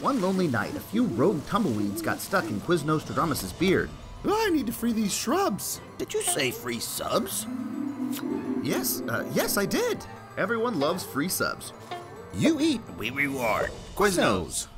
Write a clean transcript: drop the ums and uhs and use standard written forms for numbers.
One lonely night, a few rogue tumbleweeds got stuck in Quiznos beard. I need to free these shrubs. Did you say free subs? Yes, I did. Everyone loves free subs. You eat. We reward. Quiznos.